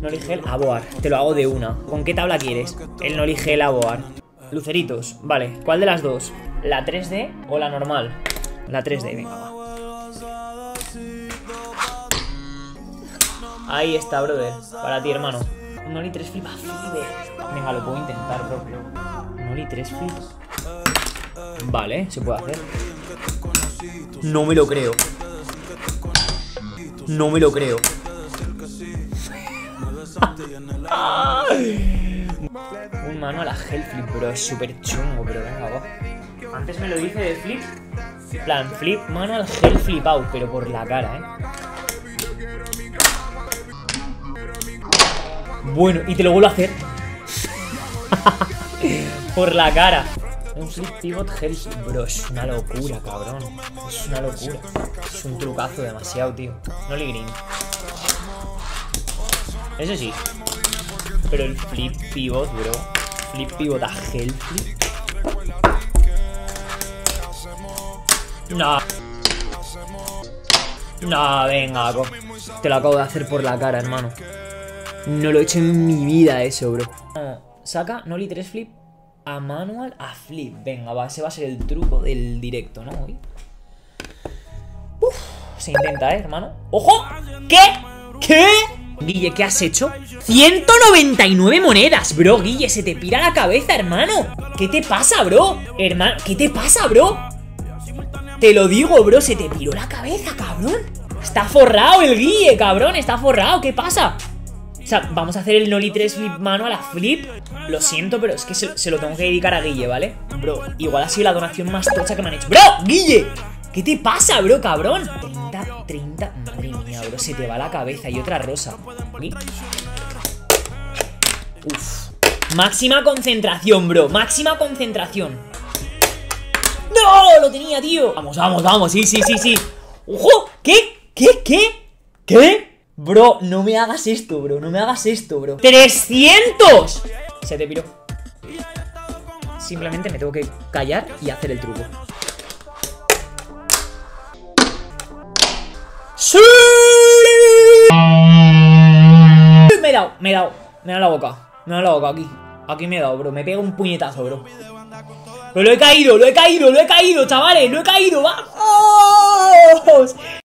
Nollie Gel a Boar. Te lo hago de una. ¿Con qué tabla quieres? El Nollie Gel a Boar. Luceritos, vale. ¿Cuál de las dos? ¿La 3D o la normal? La 3D, venga, va. Ahí está, brother. Para ti, hermano. Un Nollie 3 flip a Fiber. Venga, lo puedo intentar, bro. Nollie 3 flip. Vale, se puede hacer. No me lo creo. No me lo creo. Un mano a la Gel flip, bro. Es súper chungo, pero venga, va. Antes me lo dice de flip. Plan, flip, mano al Gel flip out, pero por la cara, Bueno, y te lo vuelvo a hacer. Por la cara. Un flip pivot Gel flip, bro. Es una locura, cabrón. Es una locura. Es un trucazo demasiado, tío. Nollie Green. Ese sí. Pero el flip pivot, bro. Flip pivot a Gel flip. No. No, venga, te lo acabo de hacer por la cara, hermano. No lo he hecho en mi vida eso, bro. Saca Nollie 3 flip a manual a flip. Venga, va, ese va a ser el truco del directo, ¿no? Hoy. Se intenta, hermano. ¡Ojo! ¿Qué? ¿Qué? Guille, ¿qué has hecho? 199 monedas, bro. Guille, se te pira la cabeza, hermano. ¿Qué te pasa, bro? Hermano, ¿qué te pasa, bro? Te lo digo, bro, se te piró la cabeza, cabrón. Está forrado el Guille, cabrón. Está forrado, ¿qué pasa? O sea, vamos a hacer el Nollie 3 flip mano a la flip. Lo siento, pero es que se lo tengo que dedicar a Guille, ¿vale? Bro, igual ha sido la donación más tocha que me han hecho. ¡Bro! ¡Guille! ¿Qué te pasa, bro, cabrón? 30. Madre mía, bro, se te va la cabeza. Y otra rosa. Uf. Máxima concentración, bro. Máxima concentración. ¡No! Lo tenía, tío. Vamos. Sí. ¡Ojo! ¿Qué? Bro, no me hagas esto, bro. ¡300! Se te piró. Simplemente me tengo que callar y hacer el truco. ¡Sí! Me he dado la boca. Aquí me he dado, bro. Me pega un puñetazo, bro. Pero lo he caído, chavales. ¡Vamos!